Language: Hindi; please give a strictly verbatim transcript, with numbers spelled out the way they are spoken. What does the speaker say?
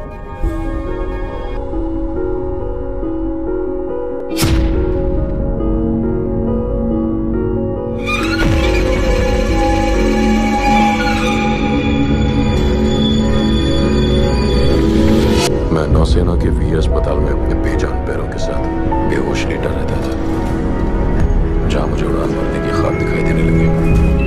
मैं नौसेना के वी अस्पताल में अपने बेजान पैरों के साथ बेहोश लेटा रहता था, जहां मुझे उड़ान भरने की ख्वाब दिखाई देने लगे।